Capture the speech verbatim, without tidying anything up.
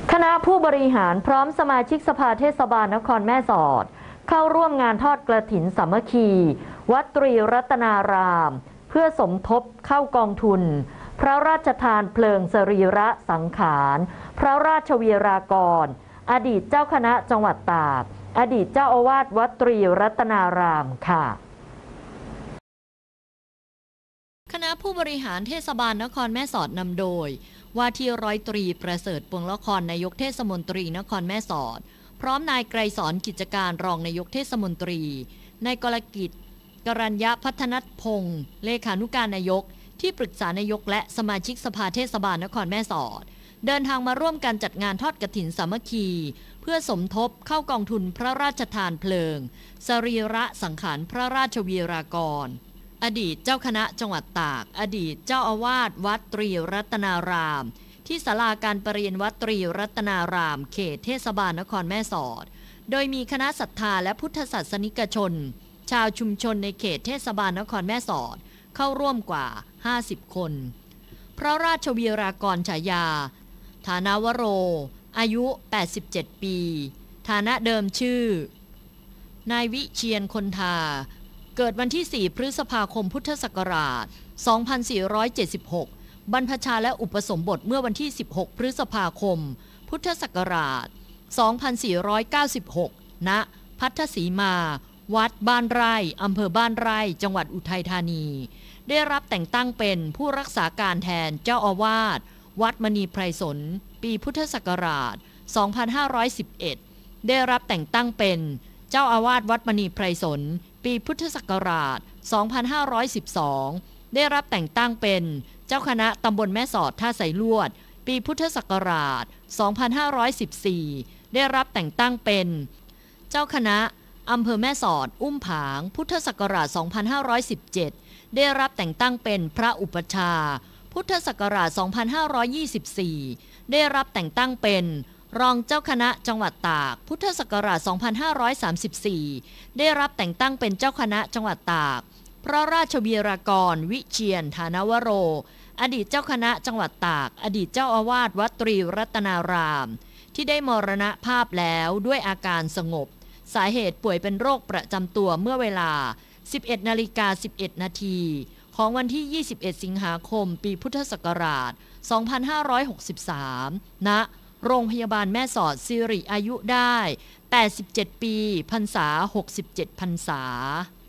คณะผู้บริหารพร้อมสมาชิกสภาเทศบาลนครแม่สอดเข้าร่วมงานทอดกฐินสามัคคีวัดตรีรัตนารามเพื่อสมทบเข้ากองทุนพระราชทานเพลิงสรีระสังขารพระราชวีรากรอดีตเจ้าคณะจังหวัดตากอดีตเจ้าอาวาสวัดตรีรัตนารามค่ะคณะผู้บริหารเทศบาลนครแม่สอดนำโดยว่าที่ร้อยตรีประเสริฐปวงละครนายกเทศมนตรีนครแม่สอดพร้อมนายไกรสอนกิจการรองนายกเทศมนตรีนายกรกิจกรัญญพัฒนพงศ์เลขานุการนายกที่ปรึกษานายกและสมาชิกสภาเทศบาลนครแม่สอดเดินทางมาร่วมกันจัดงานทอดกฐินสามัคคีเพื่อสมทบเข้ากองทุนพระราชทานเพลิงสรีระสังขารพระราชวีรากรอดีตเจ้าคณะจังหวัดตากอดีตเจ้าอาวาสวัดตรีรัตนารามที่ศาลาการประเรียนวัดตรีรัตนารามเขตเทศบาลนครแม่สอดโดยมีคณะศรัทธาและพุทธศาสนิกชนชาวชุมชนในเขตเทศบาลนครแม่สอดเข้าร่วมกว่าห้าสิบคนพระราชวีรากรฉายาฐานาวโรอายุแปดสิบเจ็ดปีฐานะเดิมชื่อนายวิเชียรคนทาเกิดวันที่สี่พฤษภาคมพุทธศักราชสองพันสี่ร้อยเจ็ดสิบหกบรรพชาและอุปสมบทเมื่อวันที่สิบหกพฤษภาคมพุทธศักราชสองพันสี่ร้อยเก้าสิบหกณพัทธสีมาวัดบ้านไร่อำเภอบ้านไร่จังหวัดอุทัยธานีได้รับแต่งตั้งเป็นผู้รักษาการแทนเจ้าอาวาสวัดมณีไพรสนปีพุทธศักราชสองพันห้าร้อยสิบเอ็ดได้รับแต่งตั้งเป็นเจ้าอาวาสวัดมณีไพรสนปีพุทธศักราชสองพันห้าร้อยสิบสองได้รับแต่งตั้งเป็นเจ้าคณะตำบลแม่สอดท่าไสลวดปีพุทธศักราชสองพันห้าร้อยสิบสี่ได้รับแต่งตั้งเป็นเจ้าคณะอำเภอแม่สอดอุ้มผางพุทธศักราชสองพันห้าร้อยสิบเจ็ดได้รับแต่งตั้งเป็นพระอุปชาพุทธศักราชสองพันห้าร้อยยี่สิบสี่ได้รับแต่งตั้งเป็นรองเจ้าคณะจังหวัดตากพุทธศักราชสองพันห้าร้อยสามสิบสี่ได้รับแต่งตั้งเป็นเจ้าคณะจังหวัดตากพระราชวีรากรวิเชียรฐานวโรอดีตเจ้าคณะจังหวัดตากอดีตเจ้าอาวาสวัดตรีรัตนารามที่ได้มรณภาพแล้วด้วยอาการสงบสาเหตุป่วยเป็นโรคประจำตัวเมื่อเวลา สิบเอ็ดนาฬิกาสิบเอ็ดนาทีของวันที่ยี่สิบเอ็ดสิงหาคมปีพุทธศักราชสองพันห้าร้อยหกสิบสามณโรงพยาบาลแม่สอดสิริอายุได้แปดสิบเจ็ดปีพรรษาหกสิบเจ็ดพรรษา